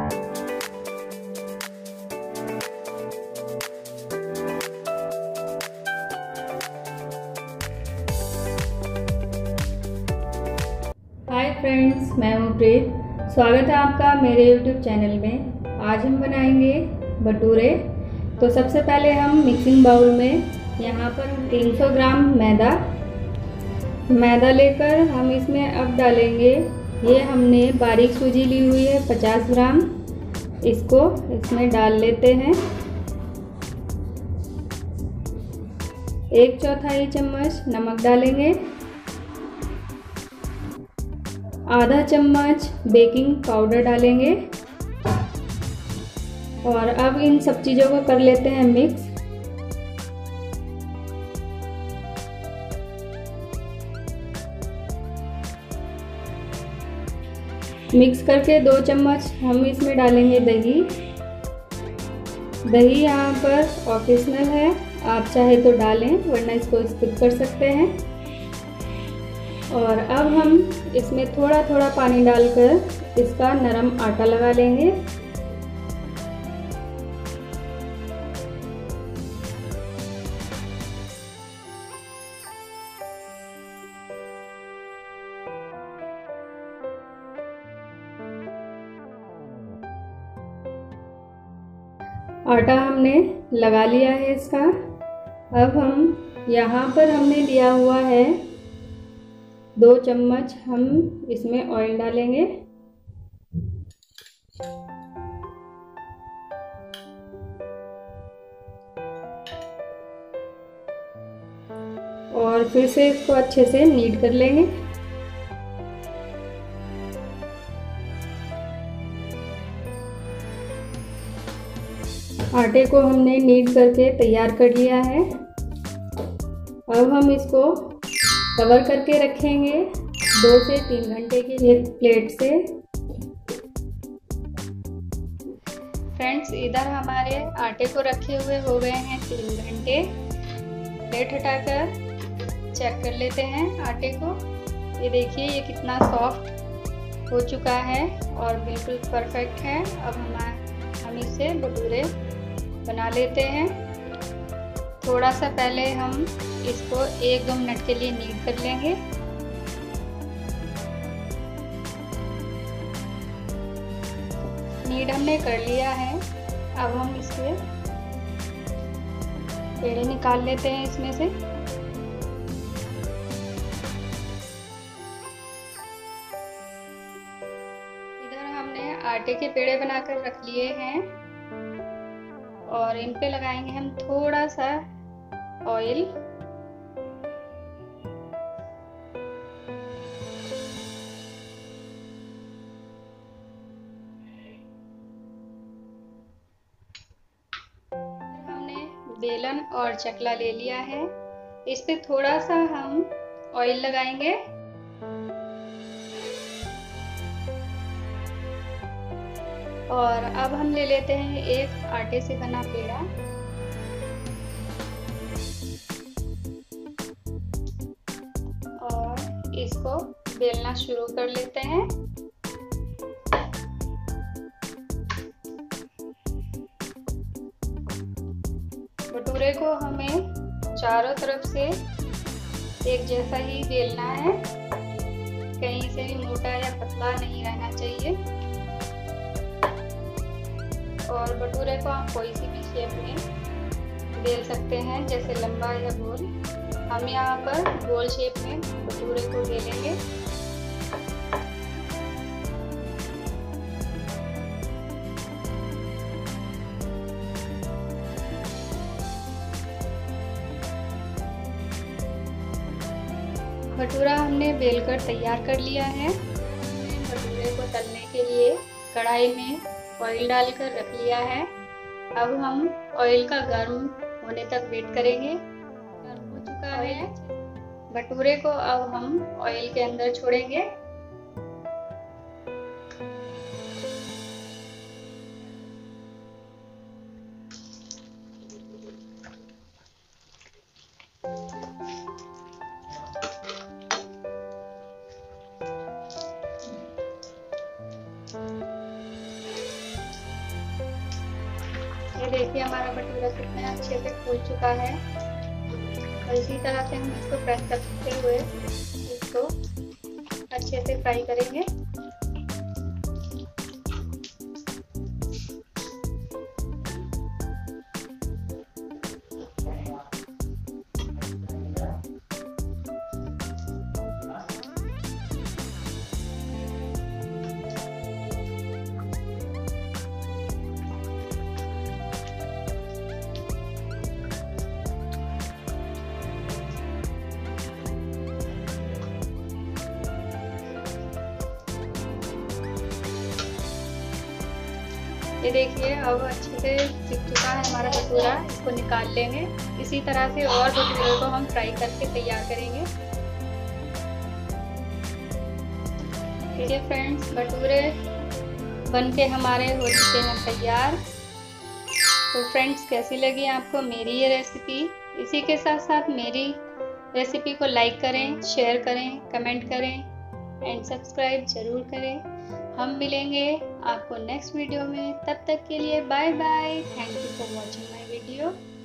Hi friends, मैं हूँ प्रीत। स्वागत है आपका मेरे YouTube चैनल में। आज हम बनाएंगे भटूरे। तो सबसे पहले हम मिक्सिंग बाउल में यहाँ पर 300 ग्राम मैदा लेकर हम इसमें अब डालेंगे। ये हमने बारीक सूजी ली हुई है 50 ग्राम। इसको इसमें डाल लेते हैं। 1/4 चम्मच नमक डालेंगे। आधा चम्मच बेकिंग पाउडर डालेंगे और अब इन सब चीज़ों को कर लेते हैं मिक्स। मिक्स करके 2 चम्मच हम इसमें डालेंगे दही। दही यहाँ पर ऑप्शनल है, आप चाहे तो डालें वरना इसको स्किप कर सकते हैं। और अब हम इसमें थोड़ा थोड़ा पानी डालकर इसका नरम आटा लगा लेंगे। आटा हमने लगा लिया है इसका। अब हम यहाँ पर हमने लिया हुआ है 2 चम्मच हम इसमें ऑयल डालेंगे और फिर से इसको अच्छे से नीड कर लेंगे। आटे को हमने नीड करके तैयार कर लिया है। अब हम इसको कवर करके रखेंगे 2 से 3 घंटे के लिए प्लेट से। फ्रेंड्स, इधर हमारे आटे को रखे हुए हो गए हैं 3 घंटे। प्लेट हटाकर चेक कर लेते हैं आटे को। ये देखिए, ये कितना सॉफ्ट हो चुका है और बिल्कुल परफेक्ट है। अब हम इससे भटूरे बना लेते हैं। थोड़ा सा पहले हम इसको 1-2 मिनट के लिए नीड कर लेंगे। नीड हमने कर लिया है। अब हम इसके पेड़े निकाल लेते हैं इसमें से। इधर हमने आटे के पेड़े बनाकर रख लिए हैं और इन पे लगाएंगे हम थोड़ा सा ऑयल। हमने बेलन और चकला ले लिया है। इस पे थोड़ा सा हम ऑयल लगाएंगे और अब हम ले लेते हैं एक आटे से बना पेड़ा। और इसको बेलना शुरू कर लेते हैं। भटूरे को हमें चारों तरफ से एक जैसा ही बेलना है, कहीं से भी मोटा या पतला नहीं रहना चाहिए। और भटूरे को हम कोई सी भी शेप में बेल सकते हैं, जैसे लंबा या गोल। हम यहाँ पर गोल शेप में भटूरे को बेलेंगे। भटूरा हमने बेलकर तैयार कर लिया है। हमने भटूरे को तलने के लिए कढ़ाई में ऑयल डालकर रख लिया है। अब हम ऑयल का गर्म होने तक वेट करेंगे। गर्म हो चुका है। भटूरे को अब हम ऑयल के अंदर छोड़ेंगे। ये देखिए हमारा भटूरा कितना अच्छे से फूल चुका है। और इसी तरह से हम इसको प्रेस करते हुए इसको अच्छे से फ्राई करेंगे। ये देखिए अब अच्छे से सिक चुका है हमारा भटूरा, इसको निकाल लेंगे। इसी तरह से और भटूरे को हम फ्राई करके तैयार करेंगे। देखिए फ्रेंड्स, भटूरे बनके हमारे हो चुके हैं तैयार। तो फ्रेंड्स, कैसी लगी आपको मेरी ये रेसिपी? इसी के साथ साथ मेरी रेसिपी को लाइक करें, शेयर करें, कमेंट करें एंड सब्सक्राइब जरूर करें। हम मिलेंगे आपको नेक्स्ट वीडियो में। तब तक के लिए bye bye. Thank you for watching my video.